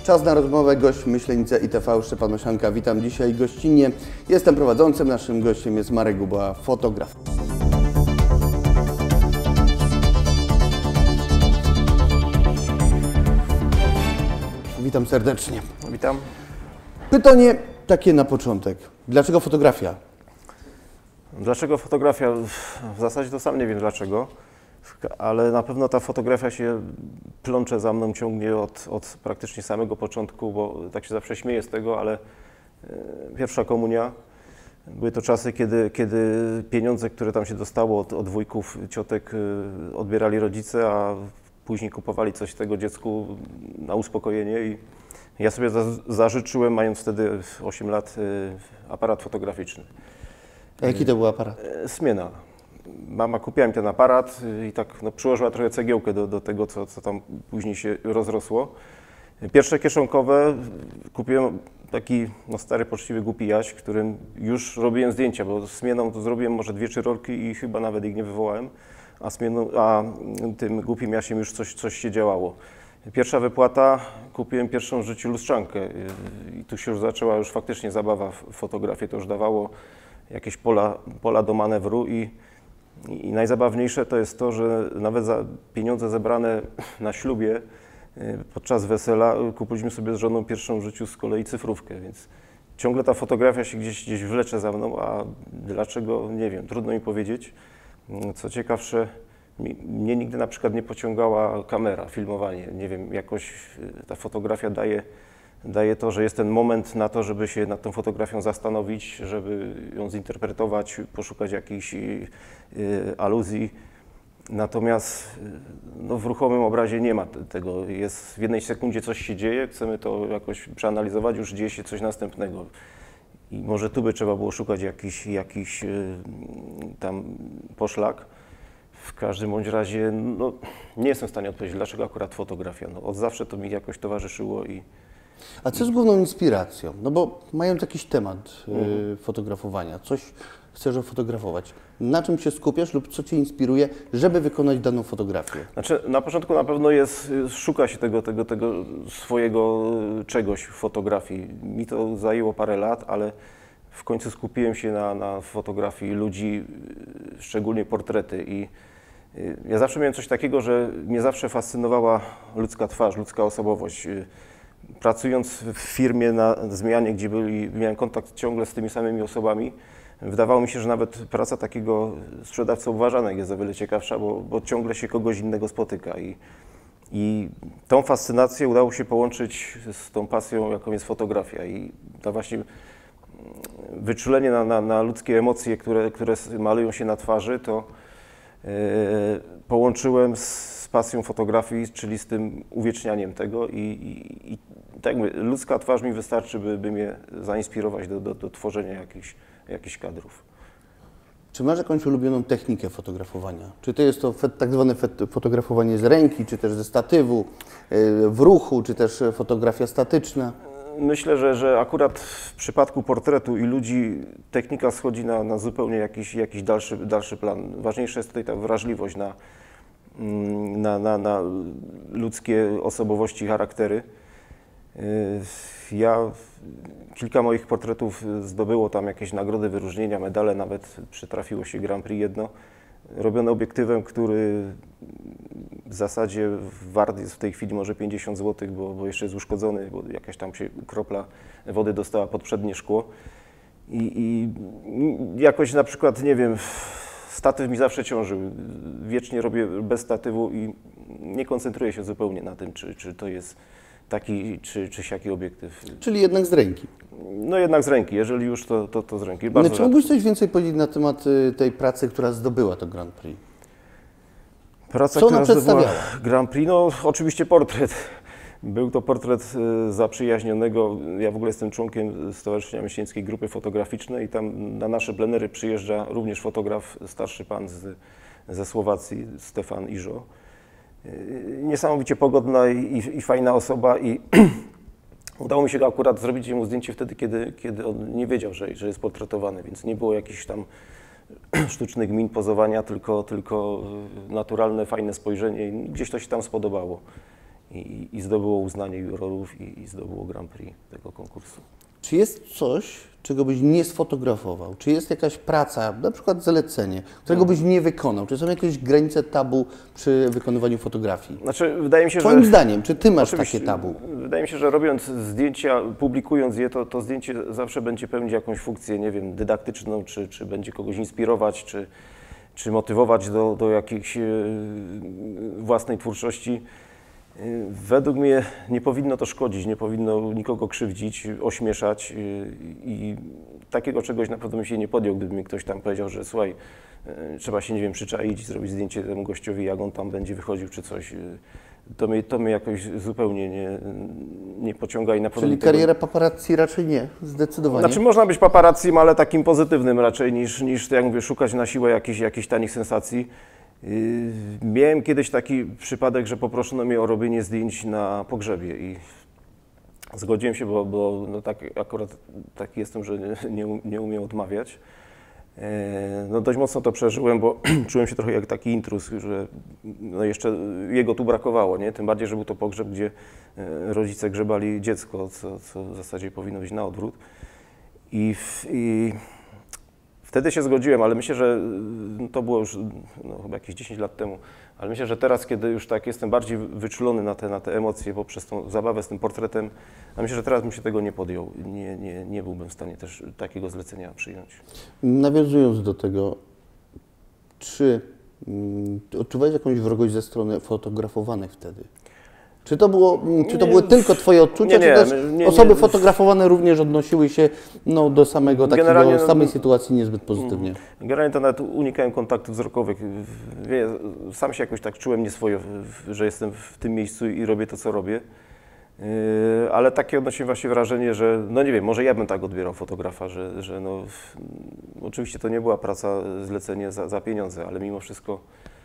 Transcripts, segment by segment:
Czas na rozmowę. Gość Myślenice ITV, Szczepan Osianka. Witam dzisiaj gościnnie. Jestem prowadzącym. Naszym gościem jest Marek Guba, fotograf. Witam serdecznie. Witam. Pytanie takie na początek. Dlaczego fotografia? Dlaczego fotografia? W zasadzie to sam nie wiem dlaczego, ale na pewno ta fotografia się plącze za mną, ciągnie od praktycznie samego początku, bo tak się zawsze śmieję z tego, ale pierwsza komunia, były to czasy, kiedy pieniądze, które tam się dostało od wujków, ciotek, odbierali rodzice, a później kupowali coś tego dziecku na uspokojenie i ja sobie zażyczyłem, mając wtedy 8 lat, aparat fotograficzny. A jaki to był aparat? Smiena. Mama kupiła mi ten aparat i tak przyłożyła trochę cegiełkę do tego, co tam później się rozrosło. Pierwsze kieszonkowe kupiłem taki stary, poczciwy, głupi Jaś, którym już robiłem zdjęcia, bo Smieną to zrobiłem może 2 czy rolki i chyba nawet ich nie wywołałem, a tym głupim Jasiem już coś się działało. Pierwsza wypłata, kupiłem pierwszą w życiu lustrzankę i tu się już zaczęła faktycznie zabawa w fotografię, to już dawało jakieś pola do manewru i najzabawniejsze to jest to, że nawet za pieniądze zebrane na ślubie podczas wesela kupiliśmy sobie z żoną pierwszą w życiu z kolei cyfrówkę, więc ciągle ta fotografia się gdzieś wlecze za mną, a dlaczego, nie wiem, trudno mi powiedzieć. Co ciekawsze, mnie nigdy na przykład nie pociągała kamera, filmowanie, nie wiem, jakoś ta fotografia daje to, że jest ten moment na to, żeby się nad tą fotografią zastanowić, żeby ją zinterpretować, poszukać jakichś aluzji. Natomiast w ruchomym obrazie nie ma tego. W jednej sekundzie coś się dzieje, chcemy to jakoś przeanalizować, już dzieje się coś następnego. I może tu by trzeba było szukać jakiś tam poszlak. W każdym bądź razie nie jestem w stanie odpowiedzieć, dlaczego akurat fotografia. Od zawsze to mi jakoś towarzyszyło i... A co z główną inspiracją? No bo mając jakiś temat fotografowania, coś chcesz ofotografować. Na czym się skupiasz lub co Cię inspiruje, żeby wykonać daną fotografię? Znaczy, na początku na pewno szuka się tego swojego czegoś w fotografii. Mi to zajęło parę lat, ale w końcu skupiłem się na fotografii ludzi, szczególnie portrety. I ja zawsze miałem coś takiego, że mnie zawsze fascynowała ludzka twarz, ludzka osobowość. Pracując w firmie na zmianie, gdzie miałem kontakt ciągle z tymi samymi osobami, wydawało mi się, że nawet praca takiego sprzedawcy obważanek jest o wiele ciekawsza, bo ciągle się kogoś innego spotyka. I tą fascynację udało się połączyć z tą pasją, jaką jest fotografia. I to właśnie wyczulenie na ludzkie emocje, które malują się na twarzy, to połączyłem z pasją fotografii, czyli z tym uwiecznianiem tego i tak jak mówię, ludzka twarz mi wystarczy, by mnie zainspirować do tworzenia jakichś kadrów. Czy masz jakąś ulubioną technikę fotografowania? Czy to jest to tak zwane fotografowanie z ręki, czy też ze statywu, w ruchu, czy też fotografia statyczna? Myślę, że akurat w przypadku portretu i ludzi technika schodzi na zupełnie jakiś dalszy plan. Ważniejsza jest tutaj ta wrażliwość na ludzkie osobowości, charaktery. Kilka moich portretów zdobyło tam jakieś nagrody, wyróżnienia, medale, nawet przytrafiło się Grand Prix jedno. Robione obiektywem, który w zasadzie wart jest w tej chwili może 50 zł, bo jeszcze jest uszkodzony, bo jakaś tam się kropla wody dostała pod przednie szkło. I jakoś na przykład, nie wiem, statyw mi zawsze ciążył. Wiecznie robię bez statywu i nie koncentruję się zupełnie na tym, czy to jest taki czy siaki obiektyw. Czyli jednak z ręki? No jednak z ręki, jeżeli już to z ręki. Czy mógłbyś coś więcej powiedzieć na temat tej pracy, która zdobyła to Grand Prix? Praca, co ona która zdobyła przedstawiała? Grand Prix, oczywiście portret. Był to portret zaprzyjaźnionego. Ja w ogóle jestem członkiem Stowarzyszenia Myślenickiej Grupy Fotograficznej i tam na nasze plenery przyjeżdża również fotograf, starszy pan ze Słowacji, Stefan Iżo. Niesamowicie pogodna i fajna osoba i udało mi się akurat zrobić mu zdjęcie wtedy, kiedy on nie wiedział, że jest portretowany, więc nie było jakichś tam sztucznych min pozowania, tylko naturalne, fajne spojrzenie i gdzieś to się tam spodobało. i zdobyło uznanie jurorów i zdobyło Grand Prix tego konkursu. Czy jest coś, czego byś nie sfotografował? Czy jest jakaś praca, na przykład zalecenie, którego byś nie wykonał? Czy są jakieś granice tabu przy wykonywaniu fotografii? Znaczy, wydaje mi się, Twoim że... zdaniem, czy ty masz Oczywiście, takie tabu? wydaje mi się, że robiąc zdjęcia, publikując je, to zdjęcie zawsze będzie pełnić jakąś funkcję, nie wiem, dydaktyczną, czy będzie kogoś inspirować, czy motywować do jakiejś własnej twórczości. Według mnie nie powinno to szkodzić, nie powinno nikogo krzywdzić, ośmieszać i takiego czegoś na pewno bym się nie podjął, gdyby mi ktoś tam powiedział, że słuchaj, trzeba się, nie wiem, przyczaić i zrobić zdjęcie temu gościowi, jak on tam będzie wychodził czy coś. To mnie jakoś zupełnie nie pociąga i na pewno... Czyli kariera paparazzi raczej nie, zdecydowanie. Znaczy można być paparazzim, ale takim pozytywnym raczej niż jak mówię, szukać na siłę jakichś tanich sensacji. Miałem kiedyś taki przypadek, że poproszono mnie o robienie zdjęć na pogrzebie i zgodziłem się, bo no tak, akurat taki jestem, że nie umiem odmawiać. No dość mocno to przeżyłem, bo czułem się trochę jak taki intruz, że no jeszcze jego tu brakowało, nie? Tym bardziej, że był to pogrzeb, gdzie rodzice grzebali dziecko, co w zasadzie powinno być na odwrót. I wtedy się zgodziłem, ale myślę, że to było już chyba jakieś 10 lat temu, ale myślę, że teraz, kiedy już tak jestem bardziej wyczulony na te emocje poprzez tą zabawę z tym portretem, a myślę, że teraz bym się tego nie podjął. Nie byłbym w stanie też takiego zlecenia przyjąć. Nawiązując do tego, czy odczuwałeś jakąś wrogość ze strony fotografowanych wtedy? Czy to były tylko Twoje odczucia, czy też osoby fotografowane również odnosiły się do samej sytuacji niezbyt pozytywnie? Generalnie to nawet unikałem kontaktów wzrokowych. Sam się jakoś tak czułem nieswojo, że jestem w tym miejscu i robię to, co robię. Ale takie odnosiłem właśnie wrażenie, że no nie wiem, może ja bym tak odbierał fotografa, że no, oczywiście to nie była praca, zlecenie za pieniądze, ale mimo wszystko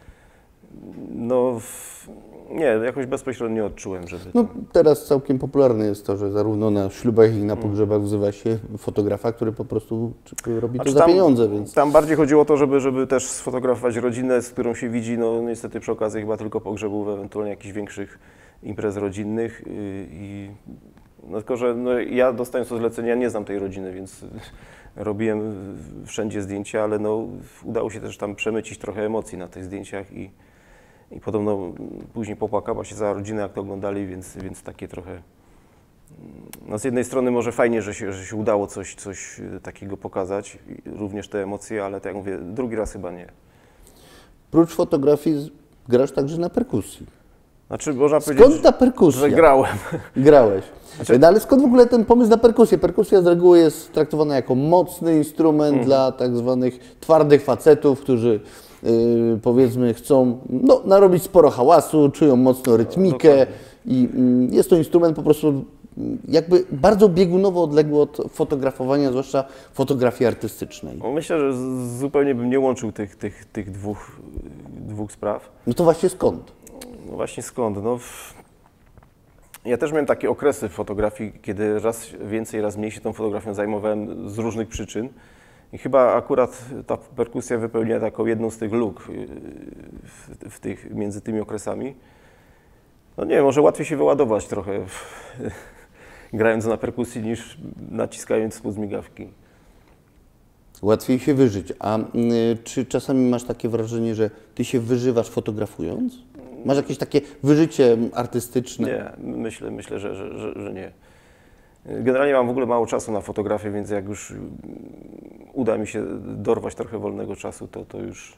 no nie, jakoś bezpośrednio nie odczułem, żeby... No teraz całkiem popularne jest to, że zarówno na ślubach, jak i na pogrzebach wzywa się fotografa, który po prostu robi to za pieniądze, więc... Tam bardziej chodziło o to, żeby też sfotografować rodzinę, z którą się widzi, no niestety przy okazji chyba tylko pogrzebów, ewentualnie jakichś większych imprez rodzinnych no tylko, że no, ja dostając to zlecenie, ja nie znam tej rodziny, więc robiłem wszędzie zdjęcia, ale no udało się też tam przemycić trochę emocji na tych zdjęciach i podobno później popłakała się cała rodzina, jak to oglądali, więc takie trochę... No z jednej strony może fajnie, że się udało coś takiego pokazać, również te emocje, ale tak jak mówię, drugi raz chyba nie. Prócz fotografii grasz także na perkusji. Znaczy można powiedzieć, skąd ta perkusja? Że grałem. Grałeś. No, ale skąd w ogóle ten pomysł na perkusję? Perkusja z reguły jest traktowana jako mocny instrument dla tak zwanych twardych facetów, którzy powiedzmy chcą narobić sporo hałasu, czują mocno rytmikę i jest to instrument po prostu jakby bardzo biegunowo odległy od fotografowania, zwłaszcza fotografii artystycznej. Myślę, że zupełnie bym nie łączył tych dwóch spraw. No to właśnie skąd? No właśnie skąd? No, ja też miałem takie okresy w fotografii, kiedy raz więcej, raz mniej się tą fotografią zajmowałem z różnych przyczyn. I chyba akurat ta perkusja wypełnia taką jedną z tych luk między tymi okresami. No nie wiem, może łatwiej się wyładować trochę grając na perkusji niż naciskając spust migawki. Łatwiej się wyżyć. A czy czasami masz takie wrażenie, że ty się wyżywasz fotografując? Masz jakieś takie wyżycie artystyczne? Nie, myślę, że nie. Generalnie mam w ogóle mało czasu na fotografię, więc jak już uda mi się dorwać trochę wolnego czasu, to już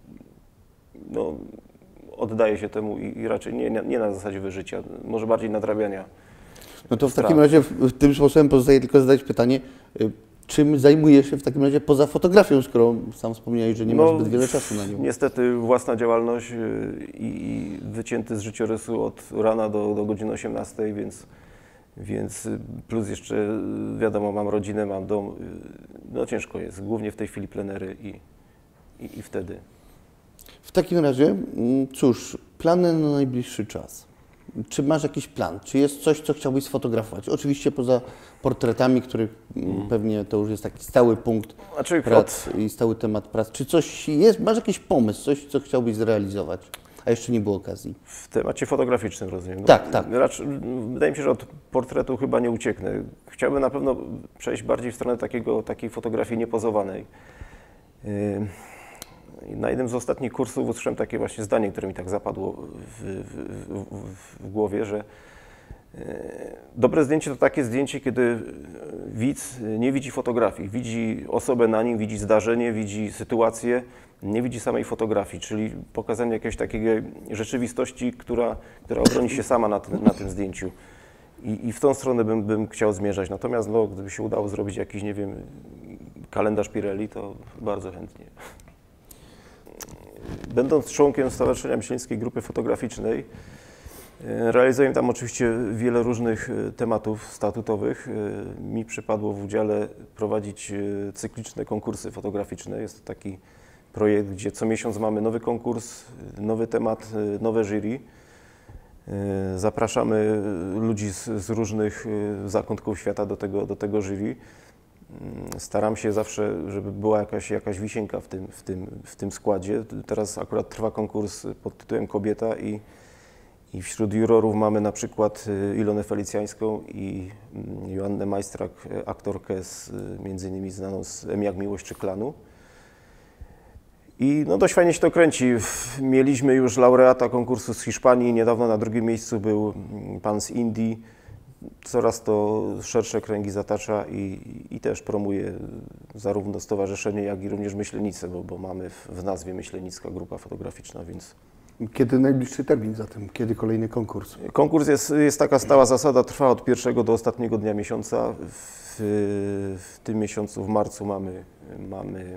oddaję się temu i raczej nie na zasadzie wyżycia, może bardziej nadrabiania. No to w takim razie tym sposobem pozostaje tylko zadać pytanie, czym zajmujesz się w takim razie poza fotografią, skoro sam wspomniałeś, że nie masz zbyt wiele czasu na nią? Niestety własna działalność i wycięty z życiorysu od rana do godziny 18, więc plus jeszcze wiadomo, mam rodzinę, mam dom, no ciężko jest, głównie w tej chwili plenery i wtedy. W takim razie, cóż, plany na najbliższy czas. Czy masz jakiś plan? Czy jest coś, co chciałbyś sfotografować? Oczywiście poza portretami, których pewnie to już jest taki stały punkt prac i stały temat prac. Czy coś jest? Masz jakiś pomysł, coś, co chciałbyś zrealizować? a jeszcze nie było okazji. W temacie fotograficznym, rozumiem. No, Tak, tak. Wydaje mi się, że od portretu chyba nie ucieknę. Chciałbym na pewno przejść bardziej w stronę takiej fotografii niepozowanej. Na jednym z ostatnich kursów usłyszałem takie właśnie zdanie, które mi tak zapadło w głowie, że dobre zdjęcie to takie zdjęcie, kiedy widz nie widzi fotografii, widzi osobę na nim, widzi zdarzenie, widzi sytuację, nie widzi samej fotografii, czyli pokazanie jakiejś takiej rzeczywistości, która obroni się sama na tym zdjęciu. I w tą stronę bym chciał zmierzać. Natomiast no, gdyby się udało zrobić jakiś, nie wiem, kalendarz Pirelli, to bardzo chętnie. Będąc członkiem Stowarzyszenia Myślenickiej Grupy Fotograficznej, realizuję tam oczywiście wiele różnych tematów statutowych. Mi przypadło w udziale prowadzić cykliczne konkursy fotograficzne. Jest to taki projekt, gdzie co miesiąc mamy nowy konkurs, nowy temat, nowe jury. Zapraszamy ludzi z różnych zakątków świata do tego jury. Staram się zawsze, żeby była jakaś wisienka w tym składzie. Teraz akurat trwa konkurs pod tytułem Kobieta i wśród jurorów mamy na przykład Ilonę Felicjańską i Joannę Majstrak, aktorkę między innymi znaną z M jak Miłość czy Klanu. I no dość fajnie się to kręci. Mieliśmy już laureata konkursu z Hiszpanii, niedawno na drugim miejscu był pan z Indii. Coraz to szersze kręgi zatacza i też promuje zarówno stowarzyszenie, jak i również Myślenicę, bo mamy w nazwie Myślenicka Grupa Fotograficzna, więc... Kiedy najbliższy termin zatem? Kiedy kolejny konkurs? Konkurs jest taka stała zasada, trwa od pierwszego do ostatniego dnia miesiąca. W tym miesiącu, w marcu mamy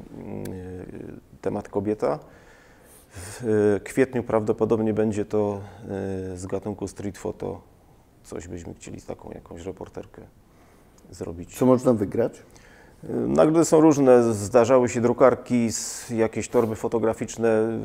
temat Kobieta. W kwietniu prawdopodobnie będzie to z gatunku street photo. Coś byśmy chcieli z taką jakąś reporterkę zrobić. Co można wygrać? Nagrody są różne. Zdarzały się drukarki, jakieś torby fotograficzne.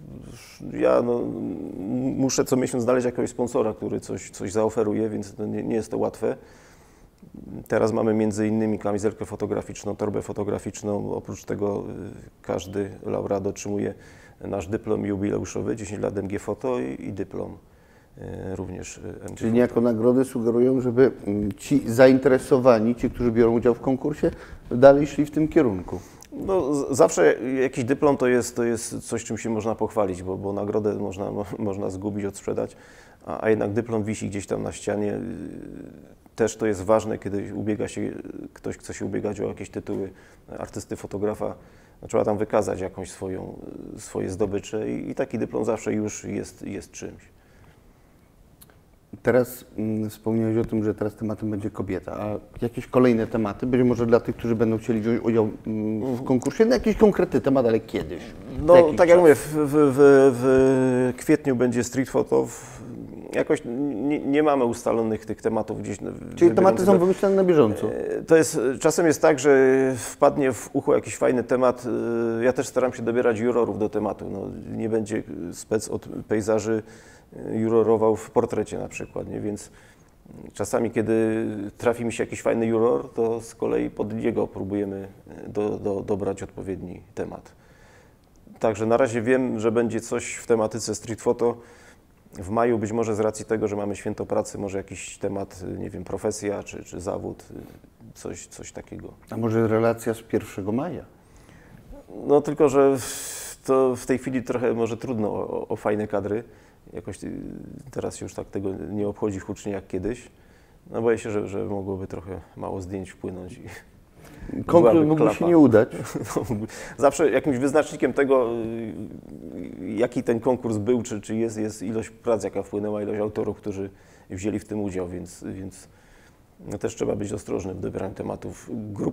Ja muszę co miesiąc znaleźć jakiegoś sponsora, który coś zaoferuje, więc nie jest to łatwe. Teraz mamy między innymi kamizelkę fotograficzną, torbę fotograficzną. Oprócz tego każdy laureat otrzymuje nasz dyplom jubileuszowy, 10 lat MG Foto i dyplom również MG Czyli niejako nagrody sugerują, żeby ci zainteresowani, ci, którzy biorą udział w konkursie, dalej szli w tym kierunku. No, zawsze jakiś dyplom to jest coś, czym się można pochwalić, bo nagrodę można zgubić, odsprzedać, a jednak dyplom wisi gdzieś tam na ścianie. Też to jest ważne, kiedy ktoś chce się ubiegać o jakieś tytuły artysty, fotografa, no, trzeba tam wykazać jakąś swoje zdobycze i taki dyplom zawsze już jest czymś. Teraz wspomniałeś o tym, że teraz tematem będzie kobieta, a jakieś kolejne tematy, być może dla tych, którzy będą chcieli wziąć udział w konkursie, na jakiś konkretny temat, ale kiedyś? No tak jak mówię, w kwietniu będzie street photo, jakoś nie mamy ustalonych tych tematów gdzieś. Czyli tematy są wymyślane na bieżąco? Czasem jest tak, że wpadnie w ucho jakiś fajny temat. Ja też staram się dobierać jurorów do tematu. No, nie będzie spec od pejzaży jurorował w portrecie na przykład, nie? Więc czasami, kiedy trafi mi się jakiś fajny juror, to z kolei pod niego próbujemy dobrać odpowiedni temat. Także na razie wiem, że będzie coś w tematyce street photo. W maju być może z racji tego, że mamy święto pracy, może jakiś temat, nie wiem, profesja czy zawód, coś takiego. A może relacja z 1 maja? No tylko, że to w tej chwili trochę może trudno o fajne kadry. Jakoś teraz już tak tego nie obchodzi hucznie jak kiedyś. No boję się, że mogłoby trochę mało zdjęć wpłynąć. Konkurs mógłby się nie udać. Zawsze jakimś wyznacznikiem tego, jaki ten konkurs był, czy jest ilość prac, jaka wpłynęła, ilość autorów, którzy wzięli w tym udział, więc no też trzeba być ostrożnym w dobieraniu tematów.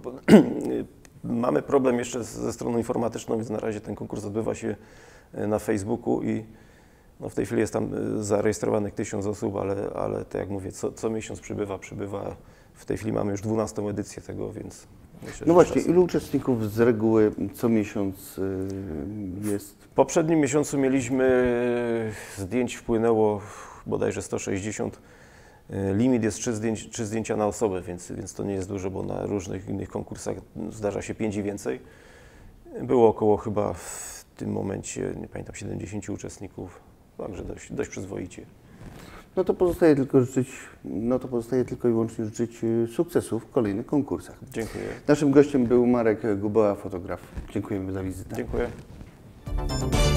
Mamy problem jeszcze ze stroną informatyczną, więc na razie ten konkurs odbywa się na Facebooku i no w tej chwili jest tam zarejestrowanych 1000 osób, ale tak jak mówię, co miesiąc przybywa. W tej chwili mamy już 12. edycję tego, więc myślę, no właśnie, ilu uczestników z reguły co miesiąc jest? W poprzednim miesiącu mieliśmy zdjęć, wpłynęło bodajże 160. Limit jest 3 zdjęcia na osobę, więc to nie jest dużo, bo na różnych innych konkursach zdarza się 5 i więcej. Było około chyba w tym momencie, nie pamiętam, 70 uczestników. także dość przyzwoicie. No to pozostaje tylko i wyłącznie życzyć sukcesów w kolejnych konkursach. Dziękuję. Naszym gościem był Marek Guboła, fotograf. Dziękujemy za wizytę. Dziękuję.